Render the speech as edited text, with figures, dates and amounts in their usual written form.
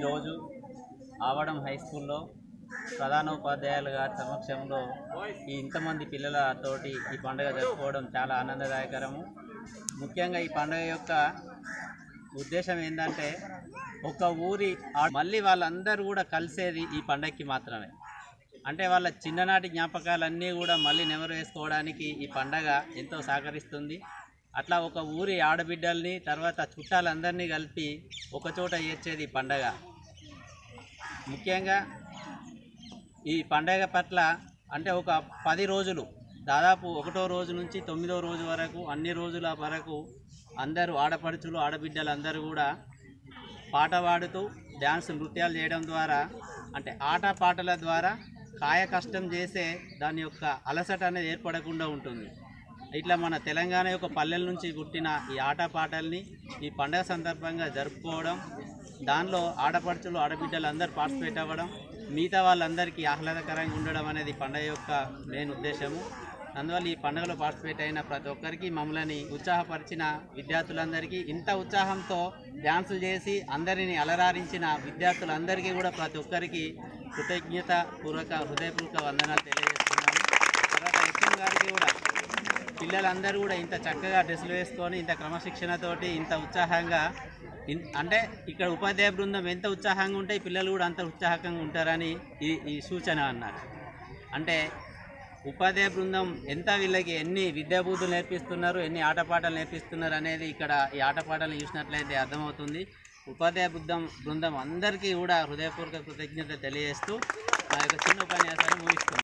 ఈరోజు ఆవడం హై స్కూల్లో ప్రధానోపాధ్యాయులు గారి సమక్షంలో ఇంతమంది పిల్లలతోటి ఈ పండుగ జరుపుకోవడం చాలా ఆనందదాయకరము. ముఖ్యంగా ఈ పండుగ యొక్క ఉద్దేశం ఏంటంటే ఒక ఊరి మళ్ళీ వాళ్ళందరూ కూడా కలిసేది ఈ పండుగకి మాత్రమే. అంటే వాళ్ళ చిన్ననాటి జ్ఞాపకాలన్నీ కూడా మళ్ళీ నెమరు వేసుకోవడానికి ఈ పండుగ ఎంతో సహకరిస్తుంది. అట్లా ఒక ఊరి ఆడబిడ్డల్ని తర్వాత చుట్టాలందరినీ కలిపి ఒకచోట చేర్చేది ఈ పండగ. ముఖ్యంగా ఈ పండగ పట్ల అంటే ఒక 10 రోజులు దాదాపు 1వ రోజు నుంచి 9వ రోజు వరకు అన్ని రోజుల వరకు అందరూ ఆడపడుచులు ఆడబిడ్డలందరూ కూడా పాట పాడుతూ డ్యాన్స్ నృత్యాలు చేయడం ద్వారా అంటే ఆట పాటల ద్వారా కాయ కష్టం చేసే దాని యొక్క అలసట అనేది ఏర్పడకుండా ఉంటుంది. ఇట్లా మన తెలంగాణ యొక్క పల్లెల నుంచి పుట్టిన ఈ ఆటపాటల్ని ఈ పండుగ సందర్భంగా జరుపుకోవడం, దానిలో ఆడపడుచులు ఆడబిడ్డలు అందరూ పార్టిసిపేట్ అవ్వడం, మిగతా వాళ్ళందరికీ ఆహ్లాదకరంగా ఉండడం అనేది పండుగ యొక్క మెయిన్ ఉద్దేశము. అందువల్ల ఈ పండుగలో పార్టిసిపేట్ అయిన ప్రతి ఒక్కరికి మమ్మల్ని ఉత్సాహపరిచిన విద్యార్థులందరికీ, ఇంత ఉత్సాహంతో డ్యాన్సులు చేసి అందరినీ అలరారించిన విద్యార్థులందరికీ కూడా ప్రతి ఒక్కరికి హృదయపూర్వక వందనాలు తెలియజేస్తున్నాము. తర్వాత ఎస్ఎం గారికి కూడా పిల్లలందరూ కూడా ఇంత చక్కగా డ్రెస్సులు వేసుకొని ఇంత క్రమశిక్షణతోటి ఇంత ఉత్సాహంగా అంటే ఇక్కడ ఉపాధ్యాయ బృందం ఎంత ఉత్సాహంగా ఉంటే పిల్లలు కూడా అంత ఉత్సాహంగా ఉంటారని ఈ సూచన అన్నారు. అంటే ఉపాధ్యాయ బృందం ఎంత వీళ్ళకి ఎన్ని విద్యాబుద్ధులు నేర్పిస్తున్నారు, ఎన్ని ఆటపాటలు నేర్పిస్తున్నారు అనేది ఇక్కడ ఈ ఆటపాటలు చూసినట్లయితే అర్థమవుతుంది. ఉపాధ్యాయ బృందం అందరికీ కూడా హృదయపూర్వక కృతజ్ఞత తెలియజేస్తూ నా యొక్క చిన్న ఉపన్యాసాన్ని ముగిస్తున్నాను.